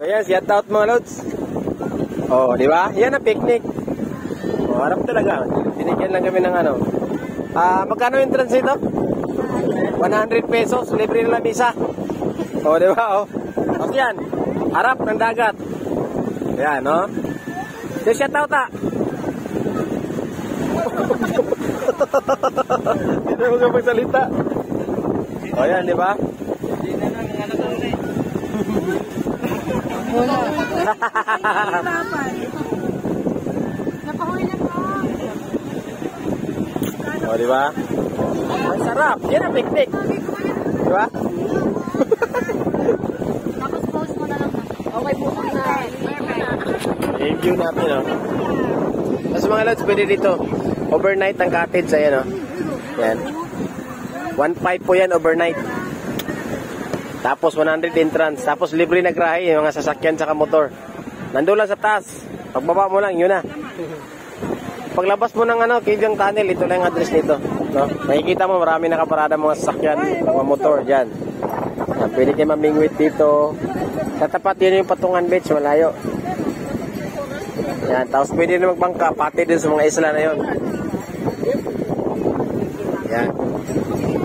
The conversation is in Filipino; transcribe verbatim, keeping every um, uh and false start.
Ayan, shout out mga lods. Oh, di ba? Yan ang picnic. Oh, harap talaga. Binigyan lang kami ng ano. Ah, magkano yung entrance nito? one hundred pesos, libre na lang isa. Oh, di ba? Oh. Tapos yan, harap ng dagat. Yan, no? So, shout out ah. Hindi mo ka magsalita. O yan, di ba? O, di ba? Ang sarap. Yan ang picnic. Di ba? Tapos post mo na lang. Okay po na. I-view natin, no? Tapos mga lods, pwede dito. Overnight ang cottage, ayan, no? Yan. one five po yan overnight. Tapos one hundred entrance. Tapos libre na grahe, yung mga sasakyan sa motor. Nandun lang sa taas. Pagbaba mo lang, yun na. Paglabas mo ng ano, Kibyang Tunnel, ito lang yung address nito. No? Nakikita mo, marami nakaparada mga sasakyan, mga motor dyan. Yan, pwede kayo mamingwit dito. Sa tapat, yun yung Patungan Beach, malayo. Yan, tapos pwede na magbangka, pati din sa mga isla na yun. Yan.